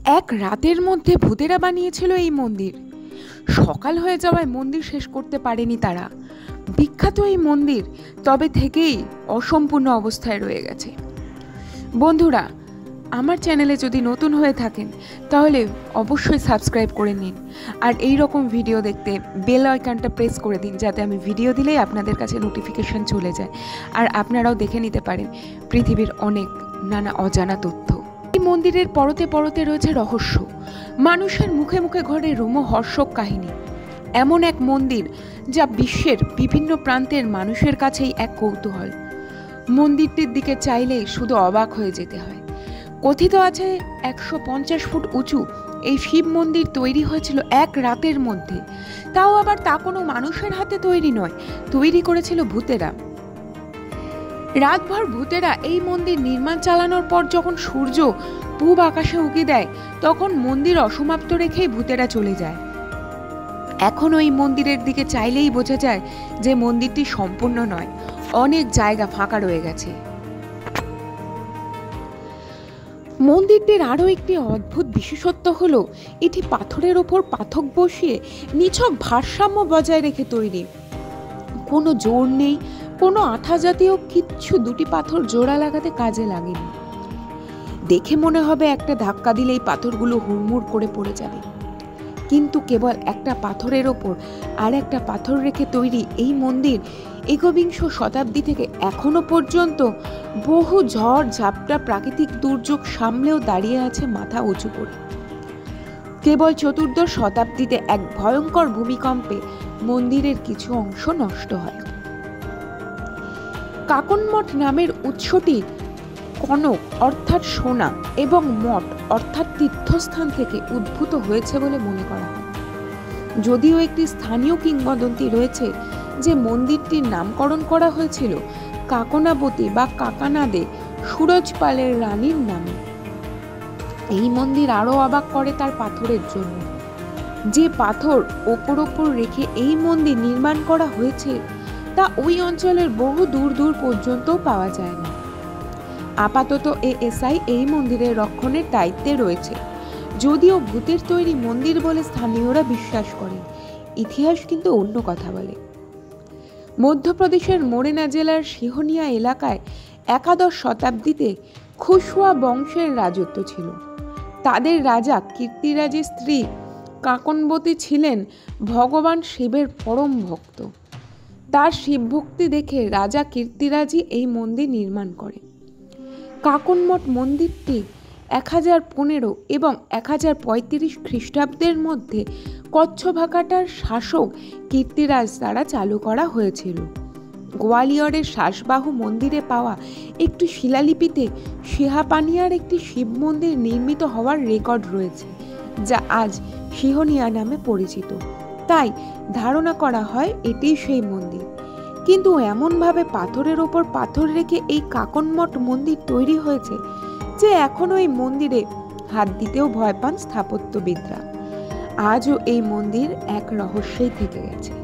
এক রাতের মধ্যে ভূতেরা বানিয়েছিল এই মন্দির। সকাল হয়ে যাওয়ায় মন্দির শেষ করতে পারেনি তারা। বিখ্যাত এই মন্দির তবে থেকেই অসম্পূর্ণ অবস্থায় রয়ে গেছে। বন্ধুরা, আমার চ্যানেলে যদি নতুন হয়ে থাকেন তাহলে অবশ্যই সাবস্ক্রাইব করে নিন, আর এই রকম ভিডিও দেখতে বেল আইকনটা প্রেস করে দিন, যাতে আমি ভিডিও দিলেই আপনাদের কাছে নোটিফিকেশন চলে যায় আর আপনারাও দেখে নিতে পারেন পৃথিবীর অনেক নানা অজানা তথ্য। এই মন্দিরের পরতে পরতে রয়েছে রহস্য, মানুষের মুখে মুখে ঘরে রোমহর্ষক কাহিনী। এমন এক মন্দির যা বিশ্বের বিভিন্ন প্রান্তের মানুষের কাছেই এক কৌতূহল। মন্দিরটির দিকে চাইলেই শুধু অবাক হয়ে যেতে হয়। কথিত আছে 150 ফুট উঁচু এই শিব মন্দির তৈরি হয়েছিল এক রাতের মধ্যে। তাও আবার তা কোনো মানুষের হাতে তৈরি নয়, তৈরি করেছিল ভূতেরা। রাতভর ভূতেরা এই মন্দির নির্মাণ চালানোর পর যখন সূর্য পূব আকাশে উঁকি দেয়, তখন মন্দির অসমাপ্ত রেখেই ভূতেরা চলে যায়। এখন ওই মন্দিরের দিকে চাইলেই বোঝা যায় যে মন্দিরটি সম্পূর্ণ নয়, অনেক জায়গা ফাঁকা রয়ে গেছে। মন্দিরটির আরও একটি অদ্ভুত বিশেষত্ব হলো এটি পাথরের ওপর পাথর বসিয়ে নিছক ভারসাম্য বজায় রেখে তৈরি। কোনো জোর নেই, কোনো আঠা জাতীয় কিচ্ছু দুটি পাথর জোড়া লাগাতে কাজে লাগেনি। দেখে মনে হবে একটা ধাক্কা দিলেই পাথরগুলো হুড়মুড় করে পড়ে যাবে, কিন্তু কেবল একটা পাথরের ওপর আর একটা পাথর রেখে তৈরি এই মন্দির একবিংশ শতাব্দী থেকে এখনো পর্যন্ত বহু ঝড় ঝাপটা প্রাকৃতিক দুর্যোগ সামলেও দাঁড়িয়ে আছে মাথা উঁচু করে। কেবল চতুর্দশ শতাব্দীতে এক ভয়ঙ্কর ভূমিকম্পে মন্দিরের কিছু অংশ নষ্ট হয়। কাকনমঠ নামের উৎসটি কনক অর্থাৎ সোনা এবং মঠ অর্থাৎ তীর্থস্থান থেকে উদ্ভূত হয়েছে বলে মনে করা হয়। যদিও একটি স্থানীয় কিংবদন্তি রয়েছে যে মন্দিরটির নামকরণ করা হয়েছিল কাকনাবতী বা কাকানাদে সুরজপালের রানীর নামে। এই মন্দির আরো অবাক করে তার পাথরের জন্য। যে পাথর ওপর রেখে এই মন্দির নির্মাণ করা হয়েছে তা ওই অঞ্চলের বহু দূর দূর পর্যন্ত পাওয়া যায় না। আপাতত এএসআই এই মন্দিরের রক্ষণের দায়িত্বে রয়েছে, যদিও ভূতের তৈরি মন্দির বলে স্থানীয়রা বিশ্বাস করেন। ইতিহাস কিন্তু অন্য কথা বলে। মধ্যপ্রদেশের মোরেনা জেলার সিহনিয়া এলাকায় একাদশ শতাব্দীতে খুশওয়া বংশের রাজত্ব ছিল। তাদের রাজা কীর্তিরাজের স্ত্রী কাকনবতী ছিলেন ভগবান শিবের পরম ভক্ত। তার শিবভক্তি দেখে রাজা কীর্তিরাজই এই মন্দির নির্মাণ করেন। কাকনমঠ মন্দিরটি 1015 এবং 1035 খ্রিস্টাব্দের মধ্যে কচ্ছভাকাটার শাসক কীর্তিরাজ দ্বারা চালু করা হয়েছিল। গোয়ালিয়রের শাসবাহু মন্দিরে পাওয়া একটি শিলালিপিতে সিহাপানিয়ার একটি শিব মন্দির নির্মিত হওয়ার রেকর্ড রয়েছে, যা আজ সিহনিয়া নামে পরিচিত। তাই ধারণা করা হয় এটিই সেই মন্দির। কিন্তু এমনভাবে পাথরের ওপর পাথর রেখে এই কাকনমঠ মন্দির তৈরি হয়েছে যে এখনো এই মন্দিরে হাত দিতেও ভয় পান স্থাপত্যবিদরা। আজও এই মন্দির এক রহস্যেই থেকে গেছে।